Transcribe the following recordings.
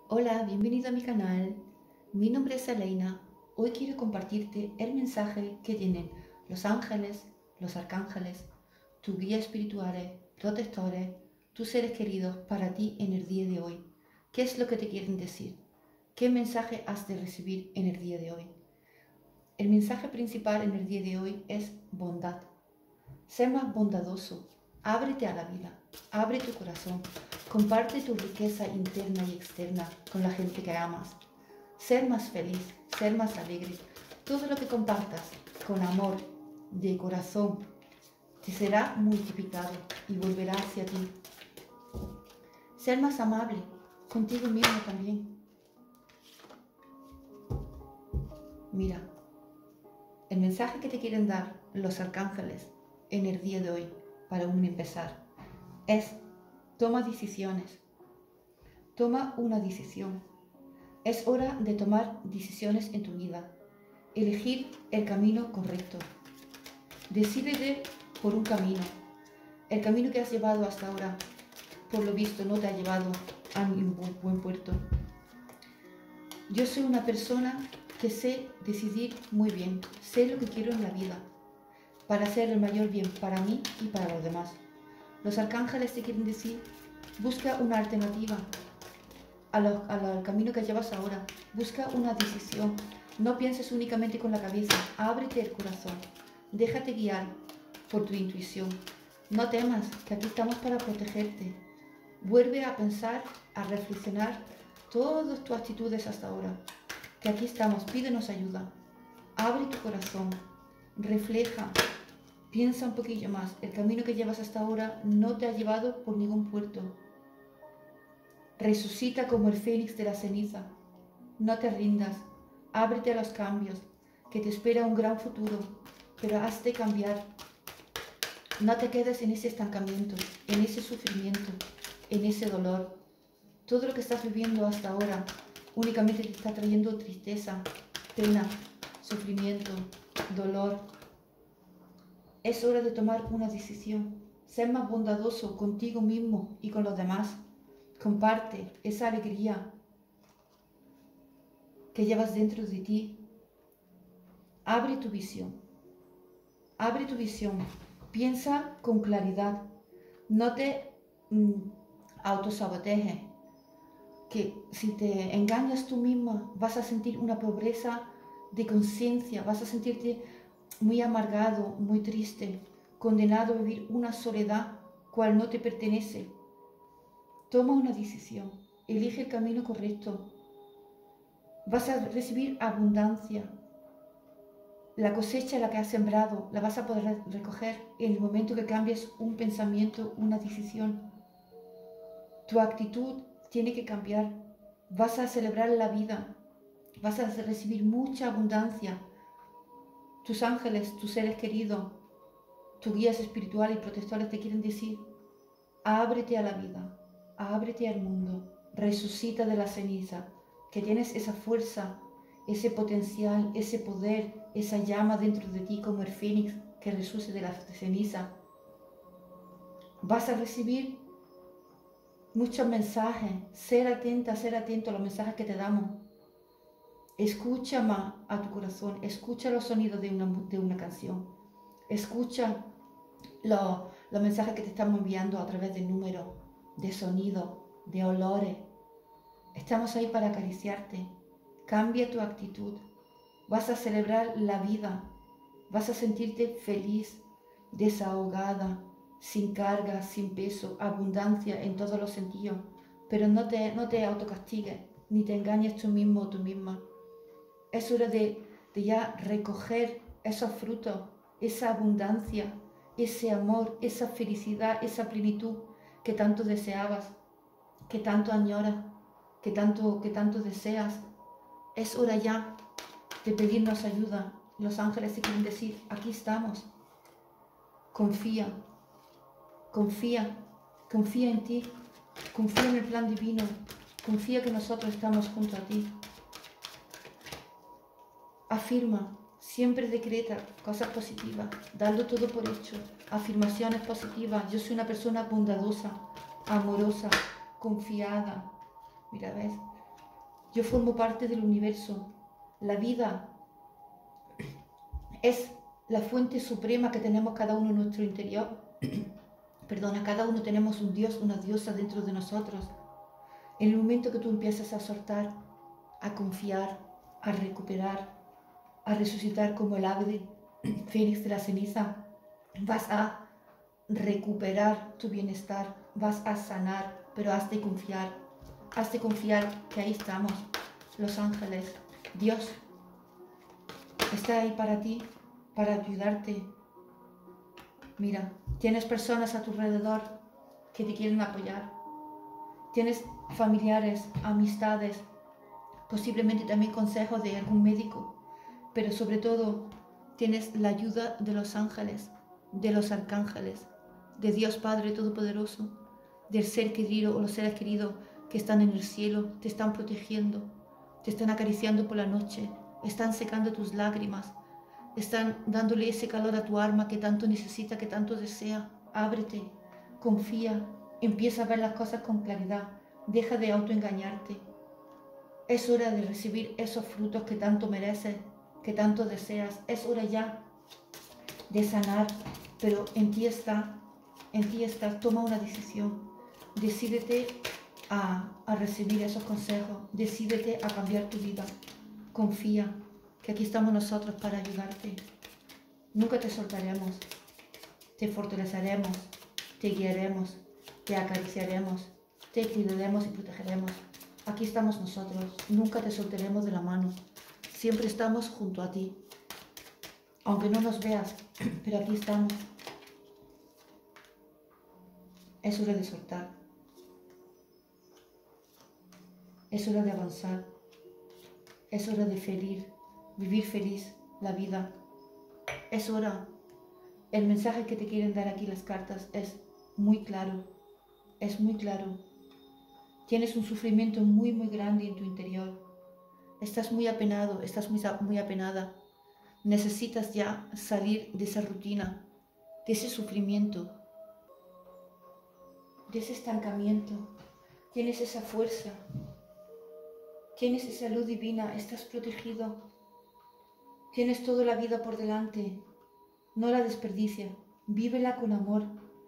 Hola, bienvenido a mi canal. Mi nombre es Elena. Hoy quiero compartirte el mensaje que tienen los ángeles, los arcángeles, tus guías espirituales, protectores, tus seres queridos para ti en el día de hoy. ¿Qué es lo que te quieren decir? ¿Qué mensaje has de recibir en el día de hoy? El mensaje principal en el día de hoy es bondad. Sé más bondadoso. Ábrete a la vida. Abre tu corazón. Comparte tu riqueza interna y externa con la gente que amas. Ser más feliz, ser más alegre. Todo lo que compartas con amor, de corazón, te será multiplicado y volverá hacia ti. Ser más amable contigo mismo también. Mira, el mensaje que te quieren dar los arcángeles en el día de hoy, para un empezar, es: toma decisiones. Toma una decisión. Es hora de tomar decisiones en tu vida. Elegir el camino correcto. Decídete por un camino. El camino que has llevado hasta ahora, por lo visto, no te ha llevado a ningún buen puerto. Yo soy una persona que sé decidir muy bien. Sé lo que quiero en la vida, para hacer el mayor bien para mí y para los demás. Los arcángeles te quieren decir: busca una alternativa al camino que llevas ahora. Busca una decisión. No pienses únicamente con la cabeza. Ábrete el corazón. Déjate guiar por tu intuición. No temas, que aquí estamos para protegerte. Vuelve a pensar, a reflexionar todas tus actitudes hasta ahora. Que aquí estamos. Pídenos ayuda. Abre tu corazón. Refleja. Piensa un poquillo más. El camino que llevas hasta ahora no te ha llevado por ningún puerto. Resucita como el fénix de la ceniza. No te rindas. Ábrete a los cambios, que te espera un gran futuro, pero has de cambiar. No te quedes en ese estancamiento, en ese sufrimiento, en ese dolor. Todo lo que estás viviendo hasta ahora únicamente te está trayendo tristeza, pena, sufrimiento, dolor. Es hora de tomar una decisión. Ser más bondadoso contigo mismo y con los demás. Comparte esa alegría que llevas dentro de ti. Abre tu visión. Abre tu visión. Piensa con claridad. No te autosabotejes. Que si te engañas tú misma, vas a sentir una pobreza de conciencia. Vas a sentirte muy amargado, muy triste, condenado a vivir una soledad cual no te pertenece. Toma una decisión. Elige el camino correcto. Vas a recibir abundancia. La cosecha, la que has sembrado, la vas a poder recoger en el momento que cambies un pensamiento, una decisión. Tu actitud tiene que cambiar. Vas a celebrar la vida. Vas a recibir mucha abundancia. Tus ángeles, tus seres queridos, tus guías espirituales y protectores te quieren decir: ábrete a la vida, ábrete al mundo, resucita de la ceniza, que tienes esa fuerza, ese potencial, ese poder, esa llama dentro de ti como el fénix que resucita de la ceniza. Vas a recibir muchos mensajes. Ser atento a los mensajes que te damos. Escucha más a tu corazón. Escucha los sonidos de una canción. Escucha los mensajes que te estamos enviando a través de números, de sonidos, de olores. Estamos ahí para acariciarte. Cambia tu actitud. Vas a celebrar la vida. Vas a sentirte feliz, desahogada, sin carga, sin peso, abundancia en todos los sentidos. Pero no te autocastigues, ni te engañes tú mismo o tú misma. Es hora de ya recoger esos frutos, esa abundancia, ese amor, esa felicidad, esa plenitud que tanto deseabas, que tanto añoras, que tanto deseas. Es hora ya de pedirnos ayuda. Los ángeles te quieren decir: aquí estamos. Confía, confía, confía en ti, confía en el plan divino, confía que nosotros estamos junto a ti. Afirma, siempre decreta cosas positivas, dando todo por hecho, afirmaciones positivas. Yo soy una persona bondadosa, amorosa, confiada. Mira, ¿ves? Yo formo parte del universo. La vida es la fuente suprema que tenemos cada uno en nuestro interior. Perdona, cada uno tenemos un dios, una diosa dentro de nosotros. En el momento que tú empiezas a soltar, a confiar, a recuperar, a resucitar como el ave fénix de la ceniza, vas a recuperar tu bienestar, vas a sanar, pero has de confiar que ahí estamos, los ángeles, Dios está ahí para ti, para ayudarte. Mira, tienes personas a tu alrededor que te quieren apoyar, tienes familiares, amistades, posiblemente también consejos de algún médico, pero sobre todo tienes la ayuda de los ángeles, de los arcángeles, de Dios Padre Todopoderoso, del ser querido o los seres queridos que están en el cielo, te están protegiendo, te están acariciando por la noche, están secando tus lágrimas, están dándole ese calor a tu alma que tanto necesita, que tanto desea. Ábrete, confía, empieza a ver las cosas con claridad, deja de autoengañarte. Es hora de recibir esos frutos que tanto mereces, que tanto deseas. Es hora ya de sanar, pero en ti está, toma una decisión. Decídete a recibir esos consejos, decídete a cambiar tu vida. Confía que aquí estamos nosotros para ayudarte. Nunca te soltaremos, te fortaleceremos, te guiaremos, te acariciaremos, te cuidaremos y protegeremos. Aquí estamos nosotros, nunca te soltaremos de la mano, siempre estamos junto a ti. Aunque no nos veas, pero aquí estamos. Es hora de soltar. Es hora de avanzar. Es hora de vivir feliz la vida. Es hora. El mensaje que te quieren dar aquí las cartas es muy claro. Es muy claro. Tienes un sufrimiento muy, muy grande en tu interior. Estás muy apenado, estás muy apenada. Necesitas ya salir de esa rutina, de ese sufrimiento, de ese estancamiento. Tienes esa fuerza, tienes esa luz divina, estás protegido. Tienes toda la vida por delante, no la desperdicia, vívela con amor.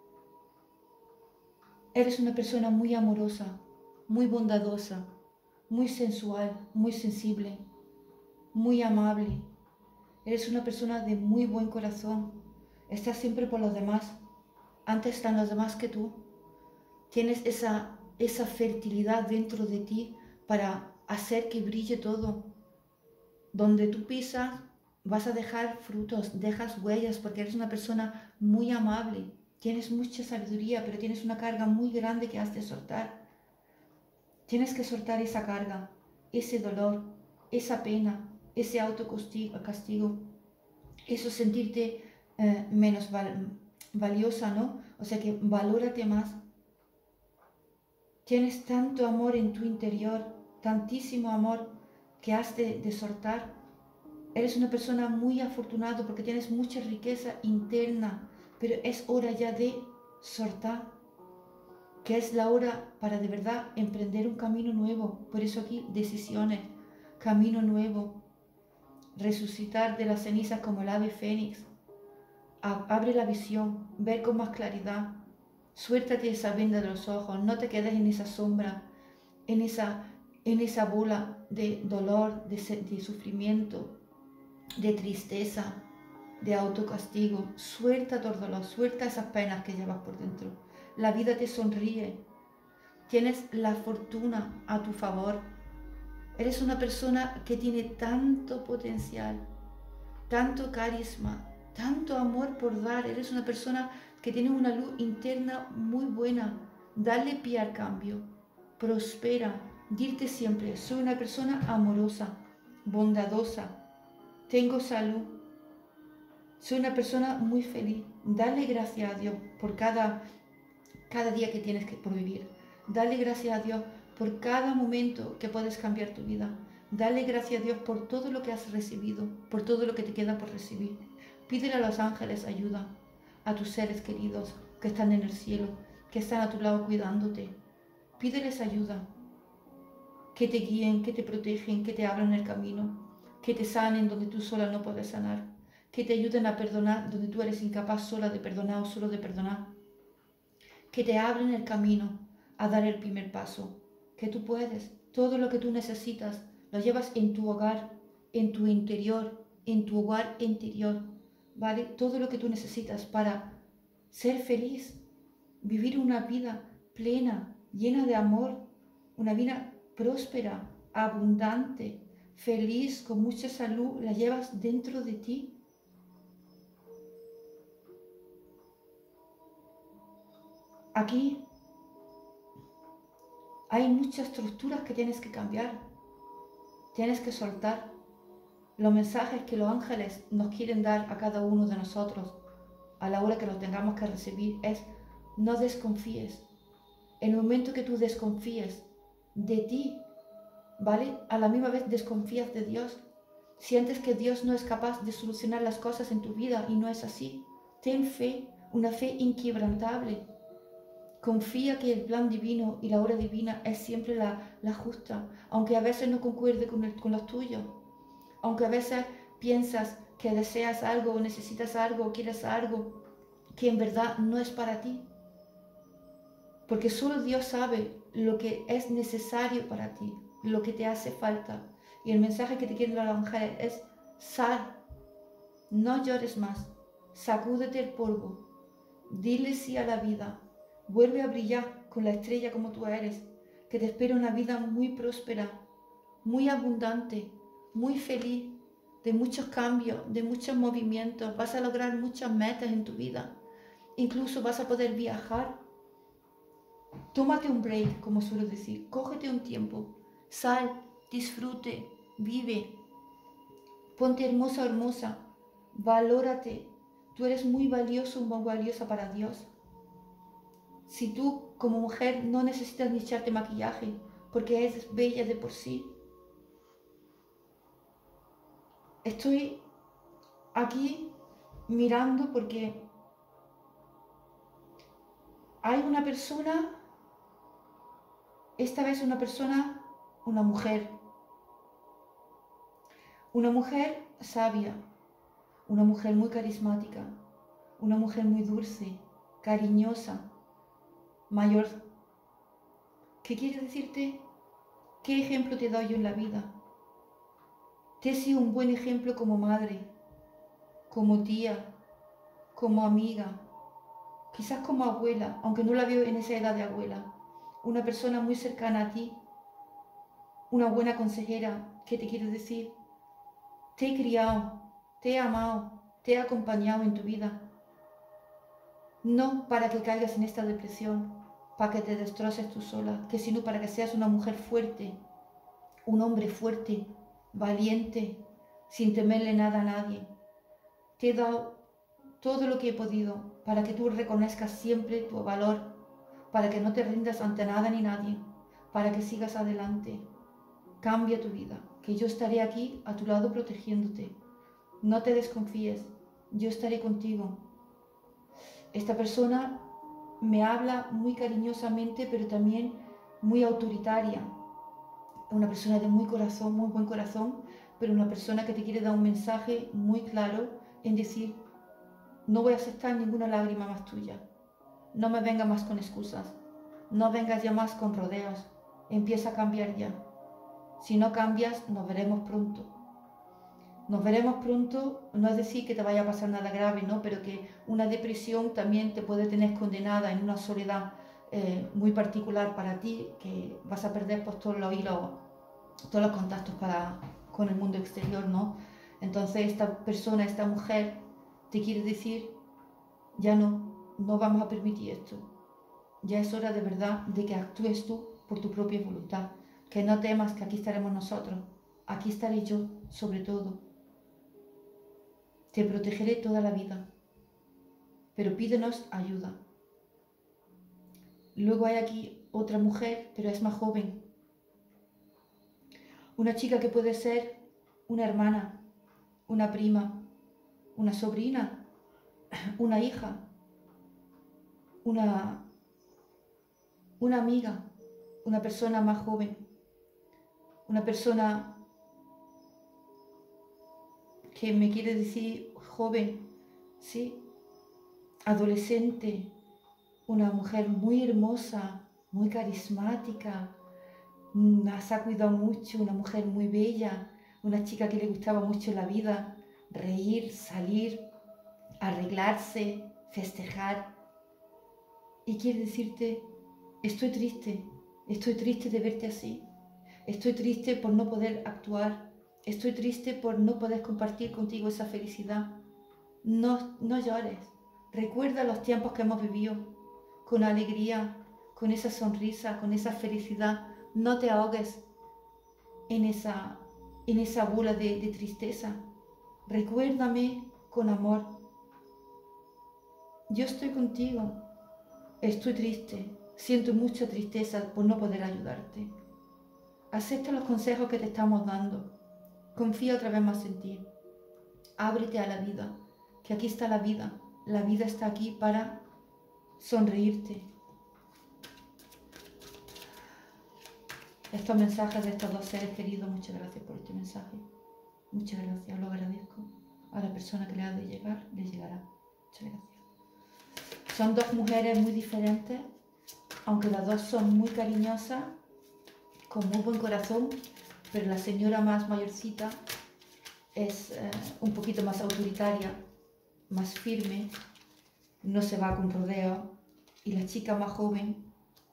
Eres una persona muy amorosa, muy bondadosa, muy sensual, muy sensible, muy amable. Eres una persona de muy buen corazón, estás siempre por los demás, antes están los demás que tú. Tienes esa fertilidad dentro de ti para hacer que brille todo. Donde tú pisas, vas a dejar frutos, dejas huellas, porque eres una persona muy amable. Tienes mucha sabiduría, pero tienes una carga muy grande que has de soltar. Tienes que soltar esa carga, ese dolor, esa pena, ese autocastigo, eso sentirte menos valiosa, ¿no? O sea que valórate más. Tienes tanto amor en tu interior, tantísimo amor que has de soltar. Eres una persona muy afortunada porque tienes mucha riqueza interna, pero es hora ya de soltar, que es la hora para de verdad emprender un camino nuevo. Por eso aquí decisiones, camino nuevo, resucitar de las cenizas como el ave fénix. Abre la visión, ver con más claridad. Suéltate esa venda de los ojos, no te quedes en esa sombra, en esa bola de dolor, de sufrimiento, de tristeza, de autocastigo. Suelta todo dolor, suelta esas penas que llevas por dentro. La vida te sonríe, tienes la fortuna a tu favor. Eres una persona que tiene tanto potencial, tanto carisma, tanto amor por dar. Eres una persona que tiene una luz interna muy buena. Dale pie al cambio, prospera, dirte siempre, soy una persona amorosa, bondadosa, tengo salud, soy una persona muy feliz. Dale gracias a Dios por cada día que tienes por vivir. Dale gracias a Dios por cada momento que puedes cambiar tu vida. Dale gracias a Dios por todo lo que has recibido, por todo lo que te queda por recibir. Pídele a los ángeles ayuda, a tus seres queridos que están en el cielo, que están a tu lado cuidándote. Pídeles ayuda, que te guíen, que te protegen, que te abran el camino, que te sanen donde tú sola no puedes sanar, que te ayuden a perdonar donde tú eres incapaz sola de perdonar o solo de perdonar, que te abren el camino a dar el primer paso, que tú puedes, todo lo que tú necesitas lo llevas en tu hogar, en tu interior, en tu hogar interior, ¿vale? Todo lo que tú necesitas para ser feliz, vivir una vida plena, llena de amor, una vida próspera, abundante, feliz, con mucha salud, la llevas dentro de ti. Aquí hay muchas estructuras que tienes que cambiar, tienes que soltar. Los mensajes que los ángeles nos quieren dar a cada uno de nosotros a la hora que los tengamos que recibir es: no desconfíes. En el momento que tú desconfíes de ti, ¿vale? A la misma vez desconfías de Dios. Sientes que Dios no es capaz de solucionar las cosas en tu vida y no es así. Ten fe, una fe inquebrantable. Confía que el plan divino y la hora divina es siempre la justa, aunque a veces no concuerde con los tuyos, aunque a veces piensas que deseas algo o necesitas algo o quieres algo que en verdad no es para ti. Porque solo Dios sabe lo que es necesario para ti, lo que te hace falta. Y el mensaje que te quieren dar los ángeles es: sal, no llores más, sacúdete el polvo, dile sí a la vida, vuelve a brillar con la estrella como tú eres, que te espera una vida muy próspera, muy abundante, muy feliz, de muchos cambios, de muchos movimientos. Vas a lograr muchas metas en tu vida, incluso vas a poder viajar. Tómate un break, como suelo decir, cógete un tiempo, sal, disfrute, vive, ponte hermosa o hermosa, valórate. Tú eres muy valioso, muy valiosa para Dios. Si tú como mujer no necesitas ni echarte maquillaje, porque eres bella de por sí. Estoy aquí mirando porque hay una persona, esta vez una mujer sabia, una mujer muy carismática, una mujer muy dulce, cariñosa, mayor. ¿Qué quiere decirte? ¿Qué ejemplo te doy yo en la vida? Te he sido un buen ejemplo como madre, como tía, como amiga, quizás como abuela, aunque no la veo en esa edad de abuela. Una persona muy cercana a ti, una buena consejera. ¿Qué te quiero decir? Te he criado, te he amado, te he acompañado en tu vida. No para que caigas en esta depresión, para que te destroces tú sola, sino para que seas una mujer fuerte, un hombre fuerte, valiente, sin temerle nada a nadie. Te he dado todo lo que he podido para que tú reconozcas siempre tu valor, para que no te rindas ante nada ni nadie, para que sigas adelante. Cambia tu vida, que yo estaré aquí a tu lado protegiéndote. No te desconfíes, yo estaré contigo. Esta persona me habla muy cariñosamente, pero también muy autoritaria. Una persona de muy corazón, muy buen corazón, pero una persona que te quiere dar un mensaje muy claro en decir: no voy a aceptar ninguna lágrima más tuya. No me vengas más con excusas. No vengas ya más con rodeos. Empieza a cambiar ya. Si no cambias, nos veremos pronto. Nos veremos pronto, no es decir que te vaya a pasar nada grave, ¿no? Pero que una depresión también te puede tener condenada en una soledad muy particular para ti, que vas a perder pues, todos los hilos, todos los contactos con el mundo exterior, ¿no? Entonces esta persona, esta mujer, te quiere decir: ya no vamos a permitir esto. Ya es hora de verdad de que actúes tú por tu propia voluntad. Que no temas, que aquí estaremos nosotros. Aquí estaré yo, sobre todo. Te protegeré toda la vida, pero pídenos ayuda. Luego hay aquí otra mujer, pero es más joven. Una chica que puede ser una hermana, una prima, una sobrina, una hija, una amiga, una persona más joven. una persona que me quiere decir joven, ¿sí? Adolescente, una mujer muy hermosa, muy carismática, se ha cuidado mucho, una mujer muy bella, una chica que le gustaba mucho la vida, reír, salir, arreglarse, festejar. Y quiere decirte, estoy triste de verte así, estoy triste por no poder actuar, estoy triste por no poder compartir contigo esa felicidad. No, no llores, recuerda los tiempos que hemos vivido, con alegría, con esa sonrisa, con esa felicidad. No te ahogues en esa bola de tristeza. Recuérdame con amor. Yo estoy contigo. Estoy triste. Siento mucha tristeza por no poder ayudarte. Acepta los consejos que te estamos dando. Confía otra vez más en ti. Ábrete a la vida, que aquí está la vida. La vida está aquí para sonreírte. Estos mensajes de estos dos seres queridos, muchas gracias por este mensaje. Muchas gracias, lo agradezco. A la persona que le ha de llegar, le llegará. Muchas gracias. Son dos mujeres muy diferentes, aunque las dos son muy cariñosas, con muy buen corazón, pero la señora más mayorcita es un poquito más autoritaria, más firme, no se va con rodeos, y la chica más joven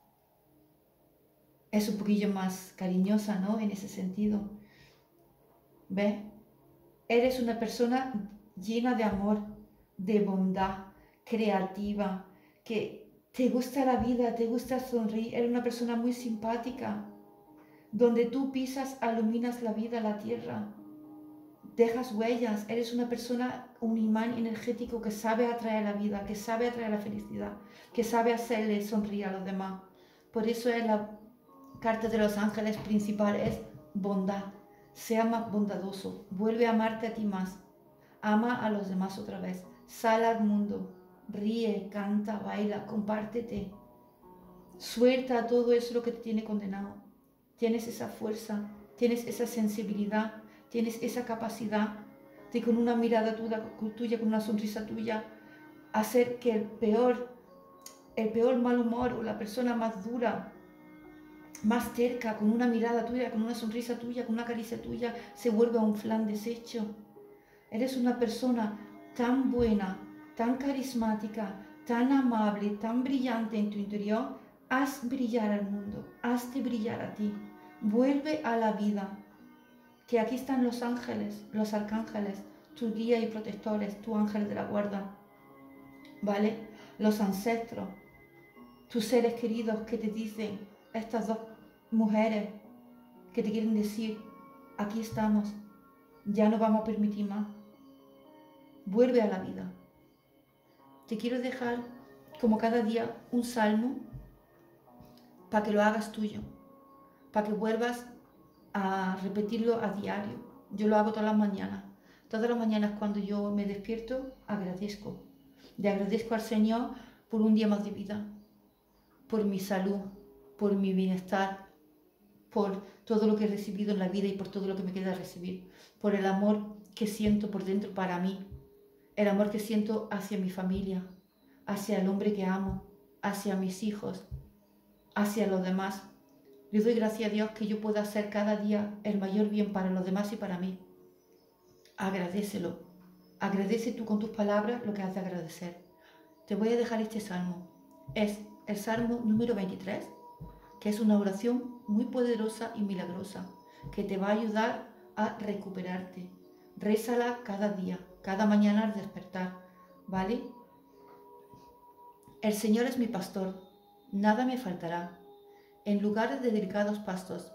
es un poquillo más cariñosa, ¿no? En ese sentido. ¿Ves? Eres una persona llena de amor, de bondad, creativa, que te gusta la vida, te gusta sonreír. Eres una persona muy simpática. Donde tú pisas, iluminas la vida, la tierra. Dejas huellas. Eres una persona, un imán energético que sabe atraer la vida, que sabe atraer la felicidad, que sabe hacerle sonreír a los demás. Por eso es la carta de los ángeles principal, es bondad. Sea más bondadoso, vuelve a amarte a ti más, ama a los demás otra vez, sal al mundo, ríe, canta, baila, compártete, suelta todo eso lo que te tiene condenado. Tienes esa fuerza, tienes esa sensibilidad, tienes esa capacidad de con una mirada tuya, con una sonrisa tuya, hacer que el peor mal humor o la persona más dura, más cerca, con una mirada tuya, con una sonrisa tuya, con una caricia tuya, se vuelve un flan deshecho. Eres una persona tan buena, tan carismática, tan amable, tan brillante en tu interior. Haz brillar al mundo, hazte brillar a ti. Vuelve a la vida, que aquí están los ángeles, los arcángeles, tus guías y protectores, tu ángel de la guarda, ¿vale? Los ancestros, tus seres queridos que te dicen, estas dos mujeres que te quieren decir, aquí estamos, ya no vamos a permitir más. Vuelve a la vida. Te quiero dejar como cada día un salmo para que lo hagas tuyo, para que vuelvas a repetirlo a diario. Yo lo hago todas las mañanas. Todas las mañanas cuando yo me despierto, agradezco. Le agradezco al Señor por un día más de vida, por mi salud, por mi bienestar, por todo lo que he recibido en la vida y por todo lo que me queda recibir, por el amor que siento por dentro para mí, el amor que siento hacia mi familia, hacia el hombre que amo, hacia mis hijos, hacia los demás. Le doy gracias a Dios que yo pueda hacer cada día el mayor bien para los demás y para mí. Agradécelo. Agradece tú con tus palabras lo que has de agradecer. Te voy a dejar este salmo. Es el salmo número 23, que es una oración muy poderosa y milagrosa, que te va a ayudar a recuperarte. Rézala cada día, cada mañana al despertar, ¿vale? El Señor es mi pastor, nada me faltará. En lugares de delicados pastos,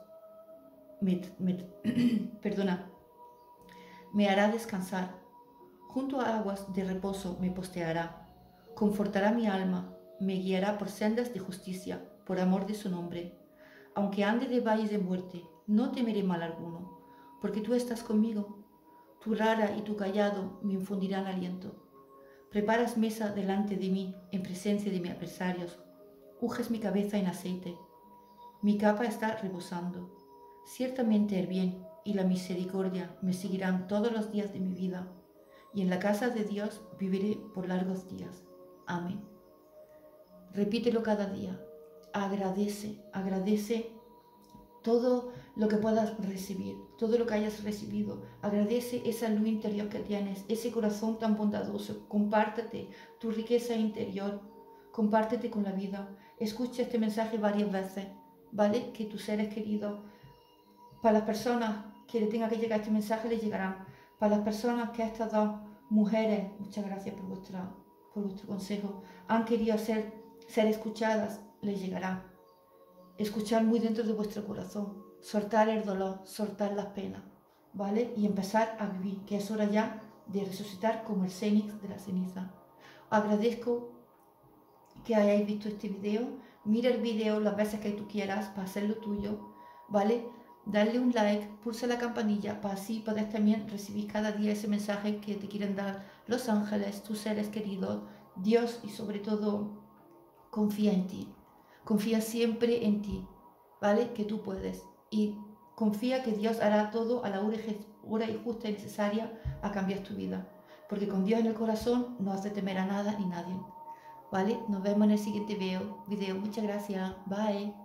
me hará descansar. Junto a aguas de reposo me posteará. Confortará mi alma, me guiará por sendas de justicia, por amor de su nombre. Aunque ande de valles de muerte, no temeré mal alguno, porque tú estás conmigo. Tu rara y tu callado me infundirán aliento. Preparas mesa delante de mí en presencia de mis adversarios. Unges mi cabeza en aceite. Mi capa está rebosando. Ciertamente el bien y la misericordia me seguirán todos los días de mi vida, y en la casa de Dios viviré por largos días. Amén. Repítelo cada día. Agradece todo lo que puedas recibir, todo lo que hayas recibido. Agradece esa luz interior que tienes, ese corazón tan bondadoso. Compártete tu riqueza interior, compártete con la vida. Escucha este mensaje varias veces, ¿vale? Que tus seres queridos, para las personas que le tenga que llegar este mensaje, les llegarán. Para las personas que estas dos mujeres, muchas gracias por vuestro consejo, han querido ser escuchadas, les llegará. Escuchar muy dentro de vuestro corazón, soltar el dolor, soltar las penas, ¿vale? Y empezar a vivir, que es hora ya de resucitar como el Fénix de la ceniza. Agradezco que hayáis visto este video. Mira el video las veces que tú quieras para hacerlo tuyo, ¿vale? Darle un like, pulsa la campanilla para así poder también recibir cada día ese mensaje que te quieren dar los ángeles, tus seres queridos, Dios, y sobre todo confía en ti. Confía siempre en ti, ¿vale? Que tú puedes. Y confía que Dios hará todo a la hora y justa y necesaria a cambiar tu vida. Porque con Dios en el corazón no has de temer a nada ni nadie. ¿Vale? Nos vemos en el siguiente video. Muchas gracias. Bye.